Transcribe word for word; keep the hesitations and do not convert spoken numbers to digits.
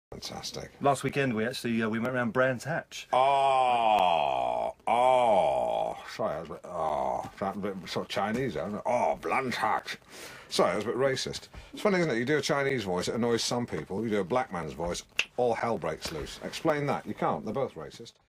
Fantastic. Last weekend we actually uh, we went around Brands Hatch. Oh, oh, sorry, I was a bit, oh, that a bit sort of Chinese, isn't it? Oh, Brands Hatch. Sorry, I was a bit racist. It's funny, isn't it? You do a Chinese voice, it annoys some people. You do a black man's voice, all hell breaks loose. Explain that. You can't. They're both racist.